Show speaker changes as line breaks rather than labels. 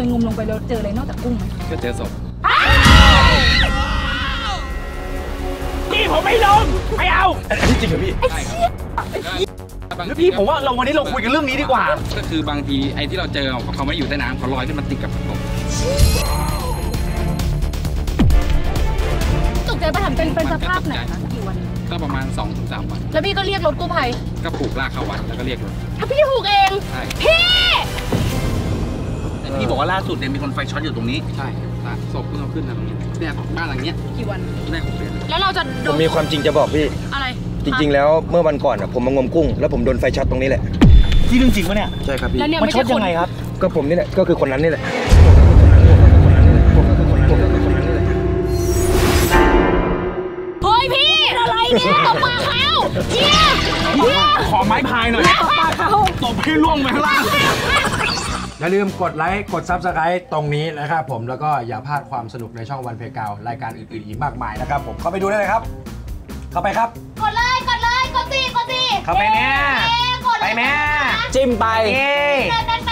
ยงมลงไปแล้วเจออะไรนอกจากกุ้งไหม
ก็เจอศพ
พี่ผมไม่ลงไม่เอาอันนี้จริงเหรอพี่ใช่ครับแล้วพี่ผมว่าวันนี้เราคุยกันเรื่องนี้ดีกว่า
ก็คือบางทีไอ้ที่เราเจอเขาไม่อยู่ใต้น้ำเขาลอยขึ้นมาติดกับผม
ตกใจปะถามเป็นสภาพไหนคะกี่วัน
ก็ประมาณ 2-3 วัน
แล้วพี่ก็เรียกรถกู้ภัย
ก็ผูกลากเข้าวัดแล้วก็เรียกรถ
พี่ผูกเอง
ใช่
พี่บอกว่าล่าสุดเนี่ยมีคนไฟช็อตอยู่ตรงนี้
ใช่ศพเพิ่งเอาขึ้นมาตรงนี้เนี่ยบ้านหลังเนี้ย
กี่วัน
ได้6 เดือน
แล้วเราจะ
ผมมีความจริงจะบอกพี่
อะไร
จริงๆแล้วเมื่อวันก่อนผมมางมกุ้งแล้วผมโดนไฟช็อตตรงนี้แหละ
ที่เรื่องจริงปะเนี่ย
ใช่ครับพี่
มันช็อตยังไงครับ
ก็ผมนี่แหละก็คือคนนั้นนี่แหละ
เฮ้ยพี่อะไรเนี่ยตบปากเขาเฮีย
ขอไม้พายหน่อย
ตบปากเขา
ตบให้ล่วงไปข้างล่าง
อย่าลืมกดไลค์กด Subscribe ตรงนี้นะครับผมแล้วก็อย่าพลาดความสนุกในช่องวันเพลย์กาวรายการอื่นๆอีกมากมายนะครับผมเข้าไปดูได้เลยครับเข้าไปครับ
กดเลยกดสิ
เข้าไปแม่ไปแม่
จิ้มไป
เดิน